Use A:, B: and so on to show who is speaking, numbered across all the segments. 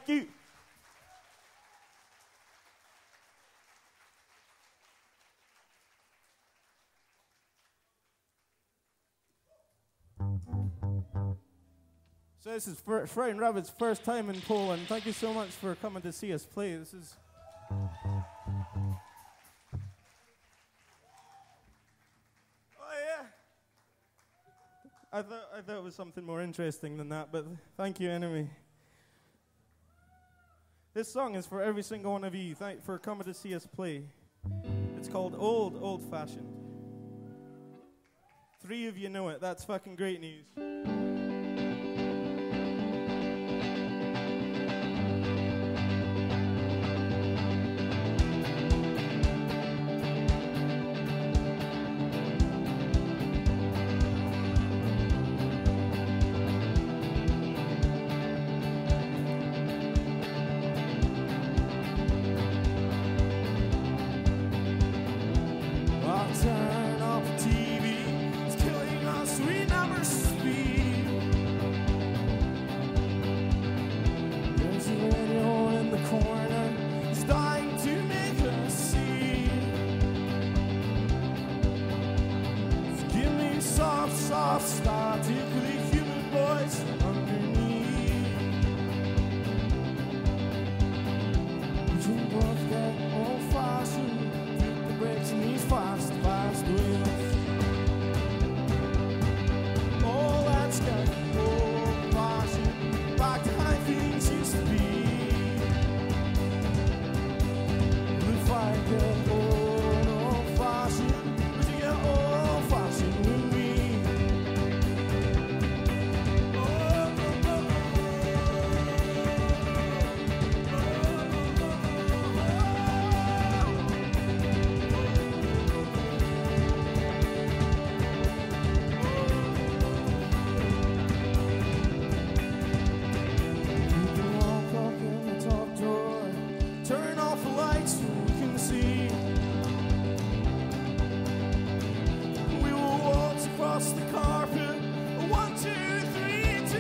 A: Thank you. So this is Frightened Rabbit's first time in Poland. Thank you so much for coming to see us play. This is... Oh yeah. I thought it was something more interesting than that, but thank you anyway. This song is for every single one of you. Thank for coming to see us play. It's called Old Fashioned. 3 of you know it. That's fucking great news.
B: Turn off the TV, it's killing us, we never speak. There's a radio in the corner, it's dying to make us see. Give me soft statically human voice underneath. We can both get old-fashioned, beat the brakes in these fast wheels. Oh, let's get old-fashioned, back to how things used to be. If I get old-fashioned, would you get old-fashioned with me? Turn off the lights so we can see. We will waltz across the carpet. 1, 2, 3, 2,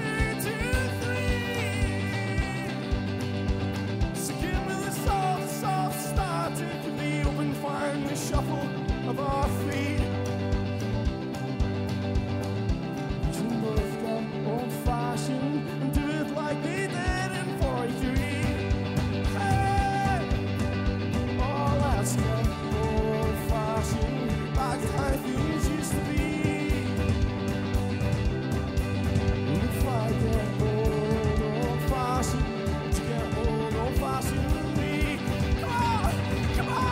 B: 2, 3. So give me the soft static of the open fire and the shuffle of our feet. We can both get old-fashioned and do it like they did in 43. Let's get old-fashioned, like how things used to be. If I get old-fashioned, to get old-fashioned with me. Come on, come on.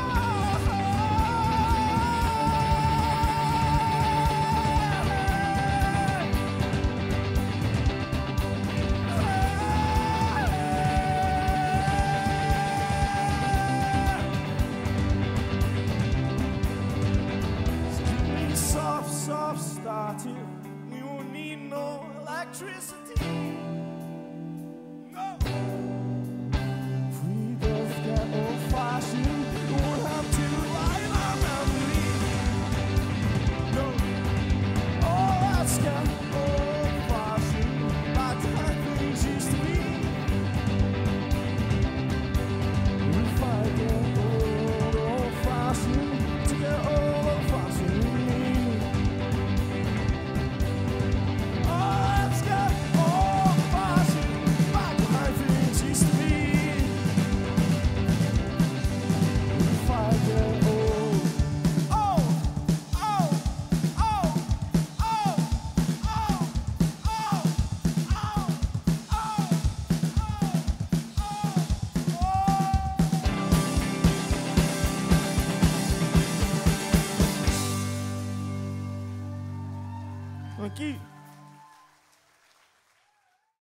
B: Soft started, we won't need no electricity. No. If we both get old-fashioned, we won't have to rely on our memory. No. Oh, let's get old-fashioned, like how things used to be. If I get old-fashioned, to get old-fashioned with me.
A: Thank you.